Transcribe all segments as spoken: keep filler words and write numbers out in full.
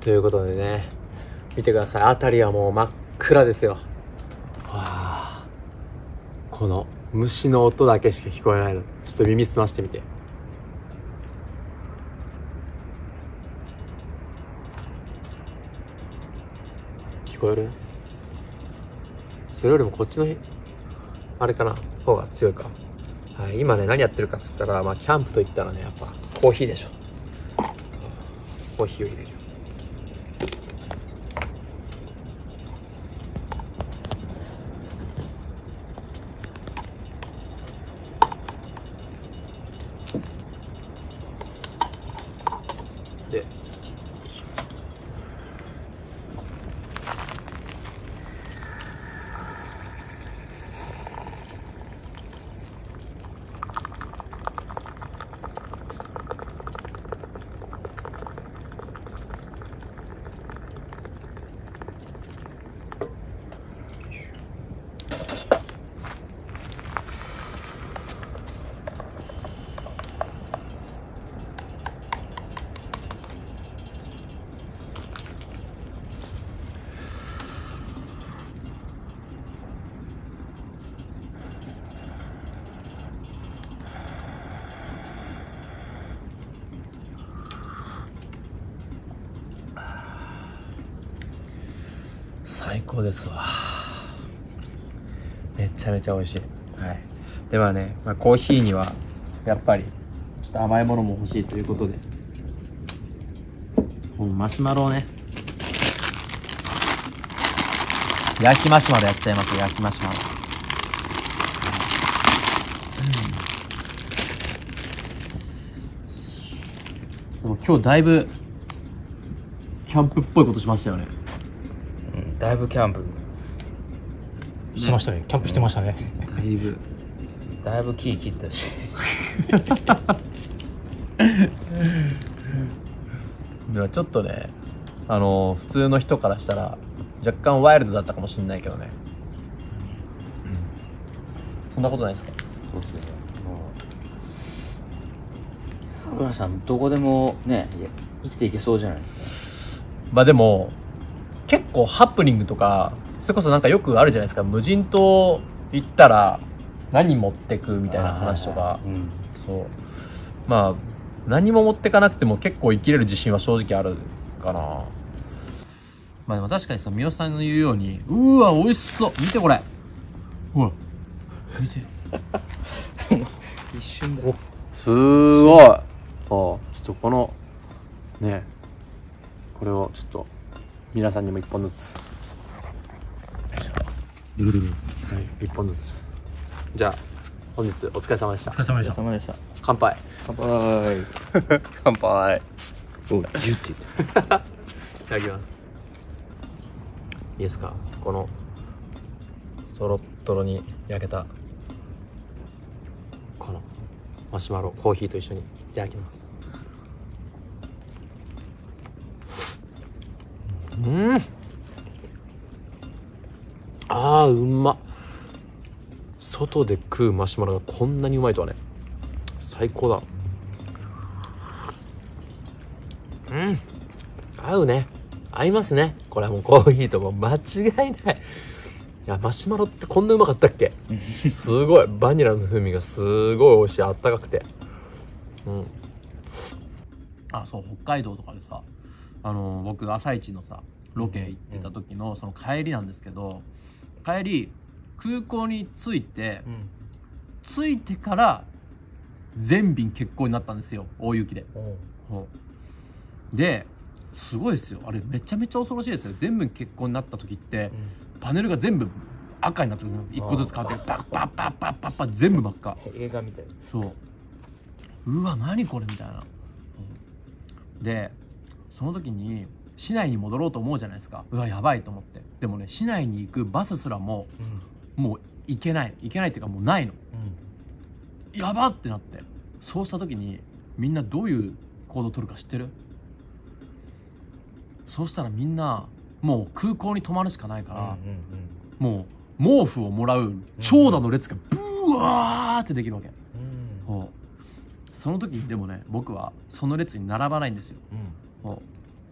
ということでね、見てください、辺りはもう真っ暗ですよ。わあ、この虫の音だけしか聞こえないの。ちょっと耳澄ましてみて。聞こえる？それよりもこっちのあれかな方が強いか。はい、今ね何やってるかっつったら、まあキャンプといったらね、やっぱコーヒーでしょ。コーヒーを入れる。で、最高ですわ。めちゃめちゃ美味しい。はい。ではね、まあ、コーヒーにはやっぱりちょっと甘いものも欲しいということで、このマシュマロをね、焼きマシュマロやっちゃいます。焼きマシュマロ。うん、でも今日だいぶキャンプっぽいことしましたよね。 うん、だいぶキャンプしてましたね。キャンプしてましたね。 だいぶだいぶ木切ったしではちょっとね、あのー、普通の人からしたら若干ワイルドだったかもしれないけどね、うん、そんなことないですか？ そうですね。もう浦さんどこでもね生きていけそうじゃないですか。 まあでも結構ハプニングとか、それこそなんかよくあるじゃないですか。無人島行ったら何持ってくみたいな話とか、うん、そう、まあ何も持ってかなくても結構生きれる自信は正直あるかな。まあでも確かにその三好さんの言うように、うわ美味しそう、見てこれ、ほら見て一瞬だ。 お、すごい。あ、ちょっとこのね、これをちょっと皆さんにも一本ずつ、はい、一本ずつ。じゃあ本日お疲れ様でした。 お疲れ様でした。 お疲れ様でした。 乾杯。 乾杯乾杯。おい、ジュっていただきます。いいですか？このトロットロに焼けたこのマシュマロコーヒーと一緒にいただきます。うん、あーうまっ。外で食うマシュマロがこんなにうまいとはね、最高だ。うん、合うね、合いますね。これはもうコーヒーとも間違いない。いや、マシュマロってこんなうまかったっけ？すごいバニラの風味がすごい美味しい、あったかくて。うん。あ、そう、北海道とかでさ、あのー、僕朝一のさロケ行ってた時のその帰りなんですけど、帰り空港に着いて、うん、着いてから全便欠航になったんですよ、大雪で。ですごいですよ、あれめちゃめちゃ恐ろしいですよ。全部欠航になった時って、うん、パネルが全部赤になってるの、一個ずつ変わってパッパッパッパッパッパッ全部真っ赤。 映画みたい。 そう、うわ何これみたいな、うん、でその時に市内に戻ろうと思うじゃないですか。うわやばいと思って。でもね、市内に行くバスすらも、うん、もう行けない行けないっていうかもうないの、うん、やばってなって、そうした時にみんなどういう行動を取るか知ってる？そうしたらみんなもう空港に泊まるしかないから、うんうんうん、もう毛布をもらう長蛇の列がブワーってできるわけ、うん、その時にでもね、僕はその列に並ばないんですよ、うん、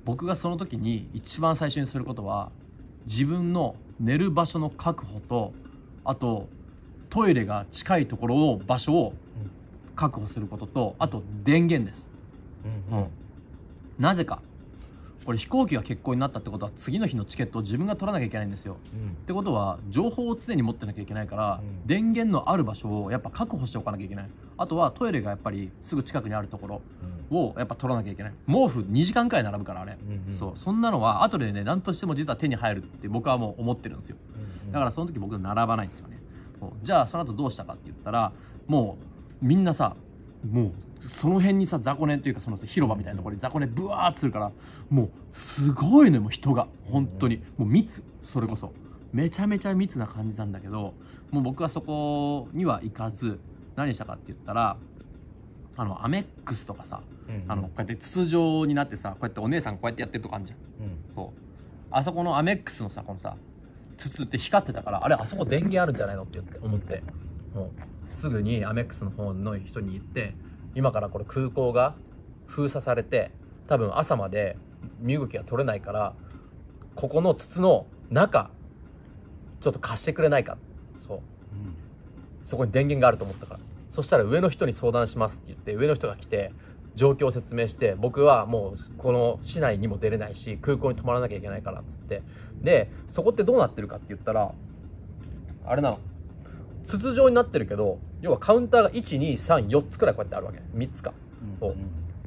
僕がその時に一番最初にすることは自分の寝る場所の確保と、あとトイレが近いところを場所を確保することと、あと電源です。 うんうんうん、なぜかこれ飛行機が欠航になったってことは次の日のチケットを自分が取らなきゃいけないんですよ。 うんってことは情報を常に持ってなきゃいけないから、 うん、 電源のある場所をやっぱ確保しておかなきゃいけない。あとはトイレがやっぱりすぐ近くにあるところをやっぱ取らなきゃいけない。毛布にじかんくらい並ぶからあれ、 うんうん、 そうそんなのは後でね何としても実は手に入るって僕はもう思ってるんですよ。 うんうん、 だからその時僕並ばないんですよね。じゃあその後どうしたかって言ったら、もうみんなさ、もうその辺にさ雑魚寝っていうかその広場みたいなところに雑魚寝ブワーってするから、もうすごいのよ、もう人が本当にもう密、それこそめちゃめちゃ密な感じなんだけど、もう僕はそこには行かず何したかって言ったら、あのアメックスとかさ、うんうん、あのこうやって筒状になってさ、こうやってお姉さんこうやってやってるとこあるじゃん、うん、そうあそこのアメックスのさこのさ筒って光ってたから、あれあそこ電源あるんじゃないのって言って思って、もうすぐにアメックスの方の人に言って、今からこれ空港が封鎖されて多分朝まで身動きが取れないから、ここの筒の中ちょっと貸してくれないか、そう、うん、そこに電源があると思ったから。そしたら上の人に相談しますって言って上の人が来て状況を説明して、僕はもうこの市内にも出れないし空港に泊まらなきゃいけないからっつって、でそこってどうなってるかって言ったら、あれなの、筒状になってるけど、要はカウンターがいちにさんよっつくらいこうやってあるわけ、みっつか、うんうん、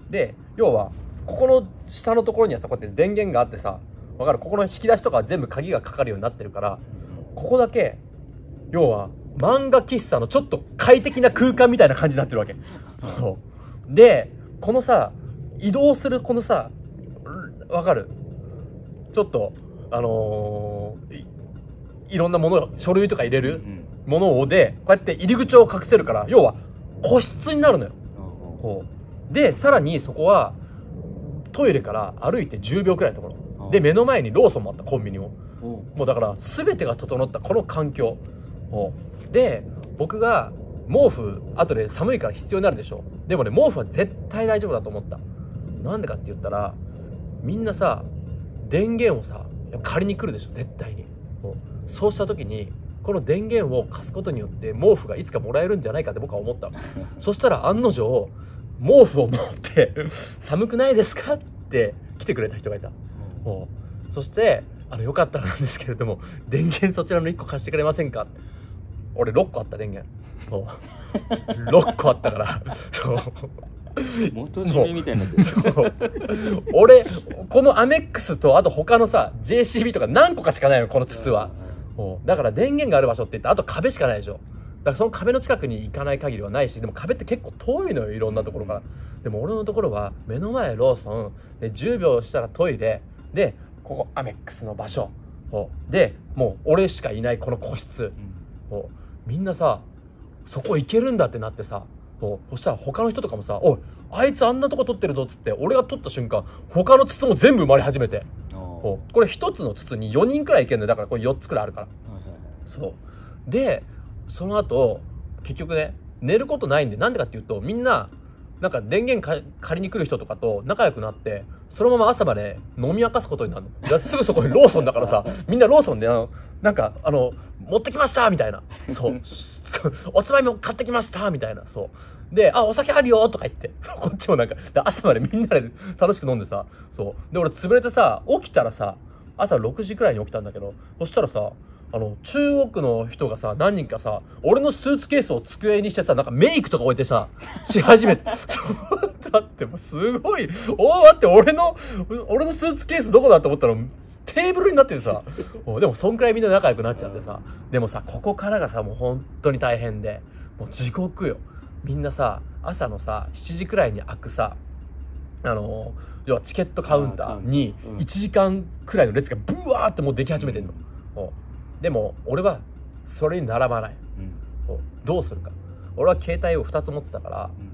で要はここの下のところにはさこうやって電源があってさ、分かる、ここの引き出しとかは全部鍵がかかるようになってるから、ここだけ要は漫画喫茶のちょっと快適な空間みたいな感じになってるわけで、このさ移動するこのさ、わかる、ちょっとあのー、い, いろんなもの、書類とか入れるものをでこうやって入り口を隠せるから、要は個室になるのよ、うん、でさらにそこはトイレから歩いてじゅうびょうくらいのところで、目の前にローソンもあった、コンビニも、もうだから全てが整ったこの環境で、僕が毛布後で寒いから必要になるでしょ。でもね、毛布は絶対大丈夫だと思った。なんでかって言ったら、みんなさ電源をさ借りに来るでしょ、絶対に。そうした時にこの電源を貸すことによって毛布がいつかもらえるんじゃないかって僕は思ったそしたら案の定毛布を持って寒くないですかって来てくれた人がいた。そしてあのよかったらなんですけれども電源そちらのいっこ貸してくれませんか。俺ろっこあった、電源ろっこあったから元締めみたいになってる。 そう俺このアメックスとあと他のさ ジェーシービー とか何個かしかないのこの筒は。だから電源がある場所って言ってあと壁しかないでしょ。だからその壁の近くに行かない限りはないし、でも壁って結構遠いのよ、いろんなところから。でも俺のところは目の前ローソンでじゅうびょうしたらトイレで、ここアメックスの場所で、もう俺しかいないこの個室、うん、みんなさそこ行けるんだってなってさ、そしたら他の人とかもさ、おいあいつあんなとこ取ってるぞっつって、俺が取った瞬間他の筒も全部埋まり始めて、これひとつの筒によにんくらいいけるのよ。だからこれよっつくらいあるから、そうでその後結局ね寝ることないんで、なんでかっていうとみんななんか電源か借りに来る人とかと仲良くなってそのまま朝まで飲み明かすことになるの。だってすぐそこにローソンだからさみんなローソンであのなんかあの持ってきましたみたいな、そうおつまみも買ってきましたみたいな、そうで、あお酒あるよとか言ってこっちもなんか朝までみんなで楽しく飲んでさ、そうで俺潰れてさ起きたらさ朝ろくじくらいに起きたんだけど、そしたらさあの中国の人がさ何人かさ俺のスーツケースを机にしてさなんかメイクとか置いてさし始めてそうだってもうすごい、おお待って俺の俺のスーツケースどこだと思ったらテーブルになっててさでもそんくらいみんな仲良くなっちゃってさ、でもさここからがさもう本当に大変で、もう地獄よ。みんなさ朝のさしちじくらいに開くさあの要はチケットカウンターにいちじかんくらいの列がブワーってもうでき始めてんの、うん、でも俺はそれに並ばない、うん、どうするか。俺は携帯をふたつ持ってたから、うん、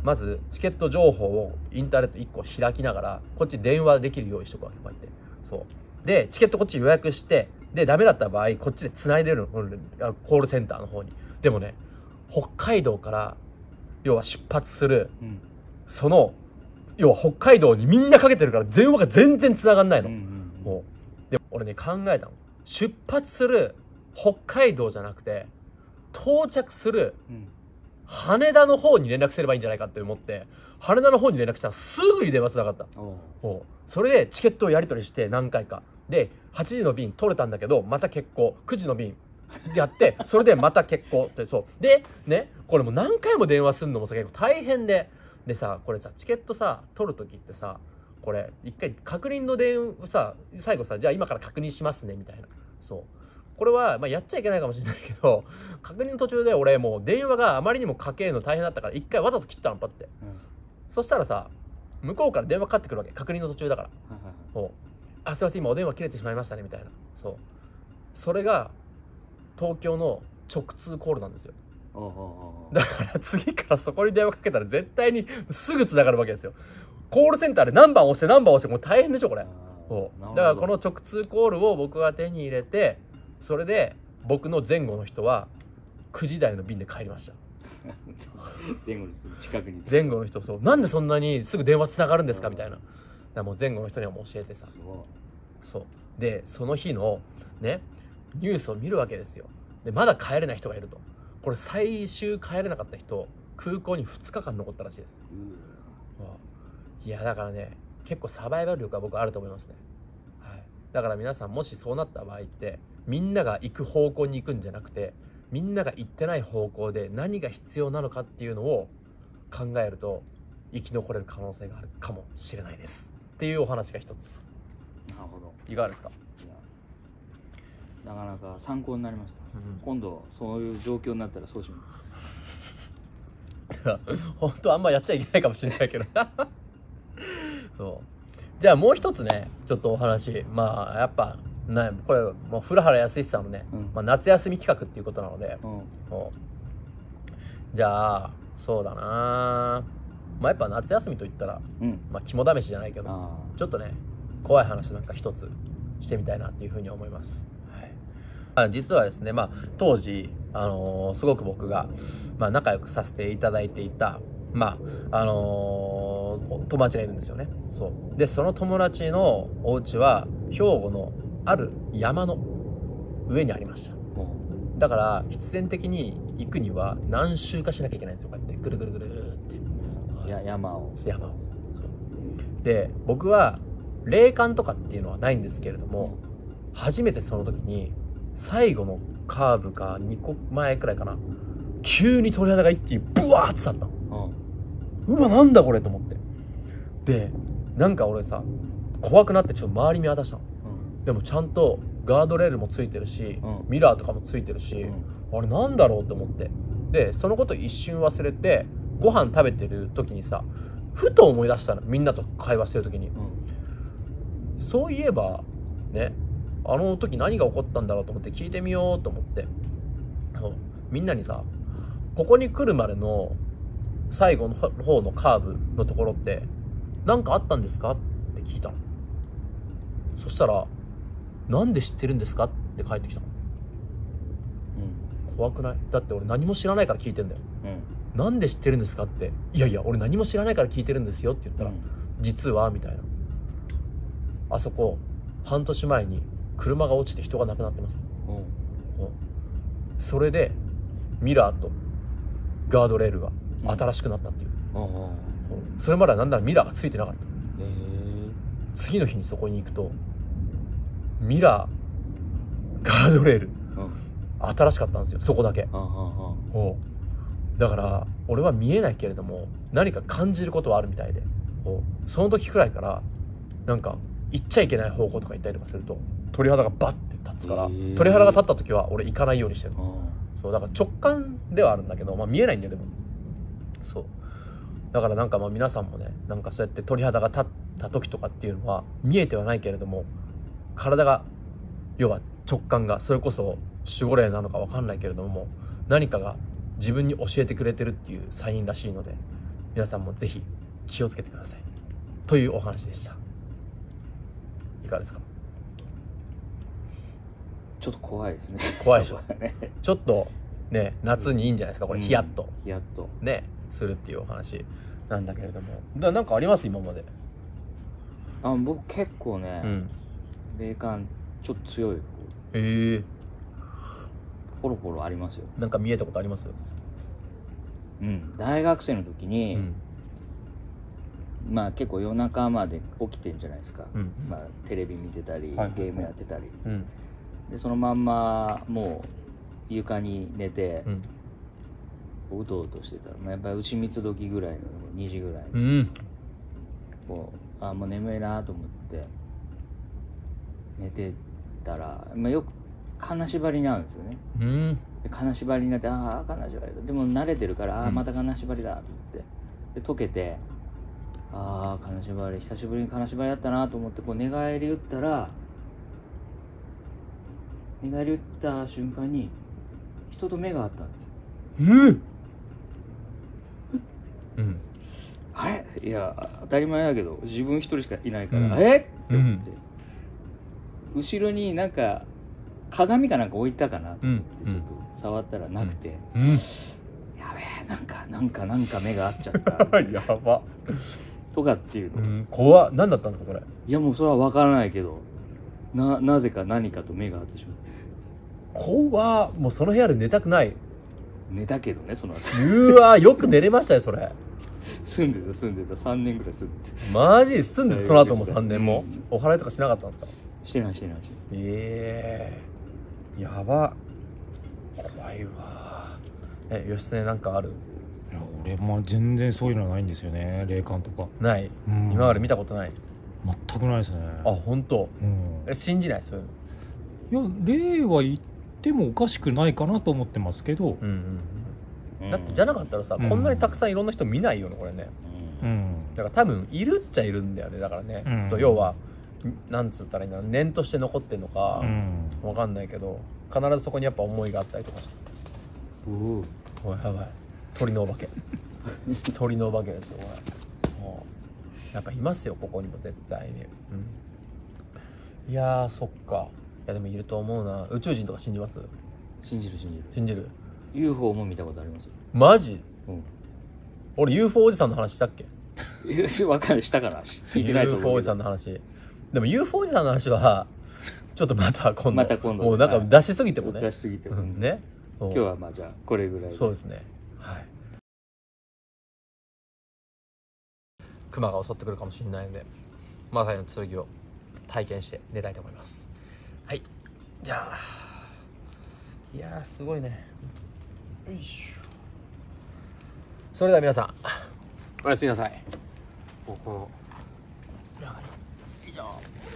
まずチケット情報をインターネットいっこ開きながらこっち電話できるようにしとくわけ、こうやって。そうでチケットこっち予約して、でダメだった場合こっちで繋いでるの、コールセンターの方に。でもね北海道から要は出発する、うん、その要は北海道にみんなかけてるから電話が全然繋がんないの、 うんうんうん、 もうで俺ね考えたの。出発する北海道じゃなくて到着する羽田の方に連絡すればいいんじゃないかって思って、羽田の方に連絡したらすぐに電話つながった。おそれでチケットをやり取りして何回かではちじの便取れたんだけどまた欠航、くじの便やってそれでまた欠航って、そうでね、これもう何回も電話するのもさ結構大変ででさ、これさチケットさ取るときってさ、これ一回確認の電話さ、最後さじゃあ今から確認しますねみたいな、そうこれは、まあ、やっちゃいけないかもしれないけど確認の途中で俺もう電話があまりにもかけるの大変だったから一回わざと切ったのパッて、うん、そしたらさ向こうから電話かかってくるわけ、確認の途中だから、はいはい、あすいません今お電話切れてしまいましたねみたいな、そうそれが東京の直通コールなんですよ。だから次からそこに電話かけたら絶対にすぐ繋がるわけですよ。コールセンターで何番押して何番押してもう大変でしょこれ。そうだからこの直通コールを僕は手に入れて、それで僕の前後の人はくじ台の便で帰りました。 前後の人近くに前後の人、そうなんでそんなにすぐ電話つながるんですかみたいな。だからもう前後の人にはもう教えてさ、そうでその日のねニュースを見るわけですよ。でまだ帰れない人がいると。これ最終帰れなかった人空港にふつかかん残ったらしいです。うん、いやだからね結構サバイバル力は僕あると思いますね。はい、だから皆さんもしそうなった場合ってみんなが行く方向に行くんじゃなくて、みんなが行ってない方向で何が必要なのかっていうのを考えると生き残れる可能性があるかもしれないですっていうお話が一つ。 なるほど。 いかがですか？ なかなか参考になりました、うん、今度そういう状況になったらそうします。 本当あんまやっちゃいけないかもしれないけどそうじゃあもう一つねちょっとお話、まあやっぱねこれもう古原康さんのね、うんまあ、夏休み企画っていうことなので、うん、じゃあそうだなまあやっぱ夏休みといったら、うん、まあ肝試しじゃないけどちょっとね怖い話なんか一つしてみたいなっていうふうに思います。実はですね、まあ、当時、あのー、すごく僕が、まあ、仲良くさせていただいていた、まああのー、友達がいるんですよね。そうでその友達のお家は兵庫のある山の上にありました。だから必然的に行くには何周かしなきゃいけないんですよ。こうやってぐるぐるぐるってや山を山をそうで僕は霊感とかっていうのはないんですけれども、初めてその時に最後のカーブかにこまえくらいかな、急に鳥肌が一気にブワーって立ったの、うん、うわなんだこれと思って、でなんか俺さ怖くなってちょっと周り見渡したの、うん、でもちゃんとガードレールもついてるし、うん、ミラーとかもついてるし、うん、あれなんだろうと思って、でそのこと一瞬忘れてご飯食べてる時にさふと思い出したの、みんなと会話してる時に、うん、そういえばねあの時何が起こったんだろうと思って聞いてみようと思って、みんなにさここに来るまでの最後の方のカーブのところって何かあったんですかって聞いたの。そしたらなんで知ってるんですかって返ってきたの、うん、怖くない？だって俺何も知らないから聞いてんだよ、うん、なんで知ってるんですかって、いやいや俺何も知らないから聞いてるんですよって言ったら、うん、実はみたいな、あそこ半年前に車が落ちて人が亡くなってます、うんうん、それでミラーとガードレールが新しくなったっていう、うんうん、それまではなんならミラーがついてなかった、えー、次の日にそこに行くとミラーガードレール、うん、新しかったんですよそこだけ、うんうんうん、だから俺は見えないけれども何か感じることはあるみたいで、その時くらいからなんか行っちゃいけない方向とか行ったりとかすると鳥肌がバッて立つから、えー、鳥肌が立った時は俺行かないようにしてる、そうだから直感ではあるんだけど、まあ、見えないんだよでも、そうだからなんかまあ皆さんもねなんかそうやって鳥肌が立った時とかっていうのは見えてはないけれども体が要は直感がそれこそ守護霊なのか分かんないけれども何かが自分に教えてくれてるっていうサインらしいので、皆さんもぜひ気をつけてくださいというお話でした。いかがですか？ ちょっと怖いですね。 怖いでしょちょっとね夏にいいんじゃないですかこれ、ヒヤッとヒヤッとねするっていうお話なんだけれども、だなんかあります今まで？ あ、僕結構ね、 うん。 霊感ちょっと強い。 へえ。 ポロポロありますよ。 なんか見えたことあります？ うん、大学生の時に、 うん。 まあ結構夜中まで起きてんじゃないですか、 うんまあ、テレビ見てたり、 はいはいはいゲームやってたりうん。 で、そのまんまもう床に寝て、 うん。 うとうとしてたら、まあ、やっぱり牛三つ時ぐらいのにじぐらいうに、 ん。 こうあもう眠いなと思って寝てたら、まあ、よく金縛りに合うんですよね。 うん。 で金縛りになって、ああ金縛りだ、でも慣れてるから、ああうんまた金縛りだと思ってで解けて、ああ金縛り久しぶりに金縛りだったなと思ってこう寝返り打ったら、寝返り打った瞬間に人と目が合ったんですよ。 うんうん。 あれいや当たり前だけど自分一人しかいないから、 うんえっって思って、うん、後ろになんか鏡かなんか置いたかなと思ってちょっと触ったらなくて、 うん、うん、 やべえなんかなんかなんか目が合っちゃったやばとかっていうの、 うん、怖っ。何だったんですかこれ？ いやもうそれは分からないけど、ななぜか何かと目が合ってしまって、 怖っ。もうその部屋で寝たくない。 寝たけどねその後うわよく寝れましたよそれ。 住んでた住んでたさんねんぐらい住んでて、 マジ住んでその後もさんねんも、 うん、 お祓いとかしなかったんですか？ してないしてないしてない。 ええー、やば。怖いわ。え、義経なんかある？ いや俺も全然そういうのはないんですよね、霊感とか。 ない、うん、今まで見たことない？ 全くないですね。 あ、本当。 うん、 え、信じないそういうの？ いや霊は言ってもおかしくないかなと思ってますけど、 うんうんうん、だってじゃなかったらさ、うん、こんなにたくさんいろんな人見ないよねこれね、うん、だから多分いるっちゃいるんだよね。だからね、うん、そう要はなんつったらいいんだろう、念として残ってんのか、うん、わかんないけど必ずそこにやっぱ思いがあったりとかして、おおやばい鳥のお化け鳥のお化けですよこれ。もうやっぱいますよここにも絶対に、うん、いやーそっか。いやでもいると思うな。宇宙人とか信じます？ 信じる信じる信じる。 ユーフォー も見たことありますよ。 マジ？ うん、 俺 ユーフォー おじさんの話したっけ？ わかんないしたかな聞いてないと思うけどユーフォー おじさんの話。でも ユーフォー おじさんの話はちょっとまた今度また今度もうなんか出しすぎてもね出しすぎてもね。 今日はまあじゃあこれぐらい。 そうですね。はい。熊が襲ってくるかもしれないのでマサイの剣を体験して寝たいと思います。はい、じゃあいやーすごいね。よいしょ。それでは皆さんおやすみなさい。ここ以上。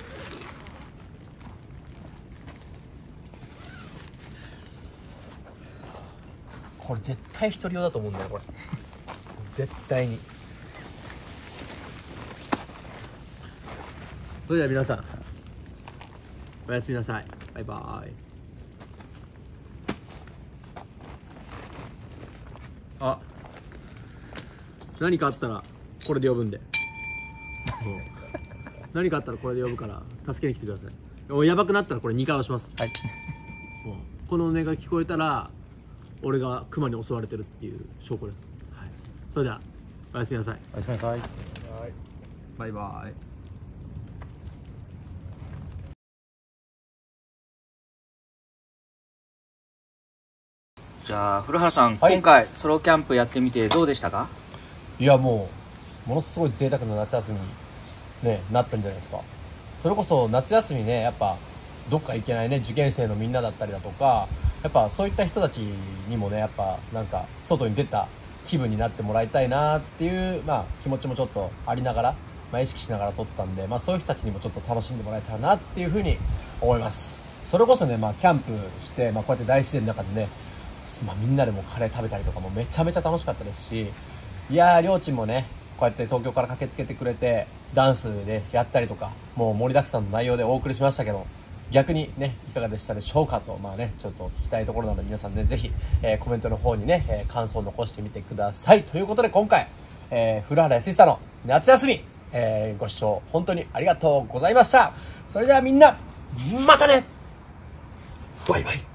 これ絶対一人用だと思うんだよこれ絶対に。それでは皆さんおやすみなさい。バイバーイ。あ、何かあったらこれで呼ぶんで何かあったらこれで呼ぶから助けに来てください。もうやばくなったらこれにかい押します。はい。もうこの音が聞こえたら俺がクマに襲われてるっていう証拠です。はい。それではおやすみなさい。 おやすみなさい。 バイバイ。 じゃあ古原さん、 はい、 今回ソロキャンプやってみてどうでしたか？ いやもうものすごい贅沢な夏休みに、ね、なったんじゃないですか。それこそ夏休みねやっぱどっか行けないね受験生のみんなだったりだとかやっぱそういった人たちにもねやっぱなんか外に出た気分になってもらいたいなっていう、まあ、気持ちもちょっとありながら、まあ、意識しながら撮ってたんで、まあ、そういう人たちにもちょっと楽しんでもらえたらなっていうふうに思います。それこそね、まあ、キャンプして、まあ、こうやって大自然の中でねまあ、みんなでもカレー食べたりとかもめちゃめちゃ楽しかったですし、いやーりょーちんもねこうやって東京から駆けつけてくれてダンスでやったりとかもう盛りだくさんの内容でお送りしましたけど逆にねいかがでしたでしょうかと、まあねちょっと聞きたいところなので皆さんねぜひ、えー、コメントの方にね、えー、感想を残してみてください。ということで今回、えー、古原康久の夏休み、えー、ご視聴本当にありがとうございました。それではみんなまたね。バイバイ。